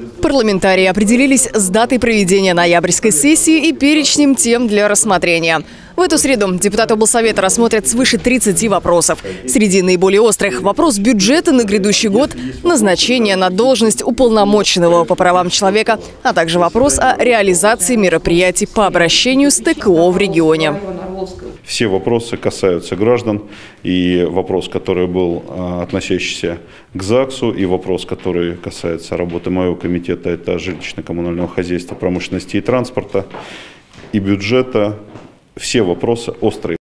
Парламентарии определились с датой проведения ноябрьской сессии и перечнем тем для рассмотрения. В эту среду депутаты облсовета рассмотрят свыше 30 вопросов. Среди наиболее острых – вопрос бюджета на грядущий год, назначение на должность уполномоченного по правам человека, а также вопрос о реализации мероприятий по обращению с ТКО в регионе. Все вопросы касаются граждан, и вопрос, который был относящийся к ЗАГСу, и вопрос, который касается работы моего комитета, это жилищно-коммунального хозяйства, промышленности и транспорта, и бюджета. Все вопросы острые.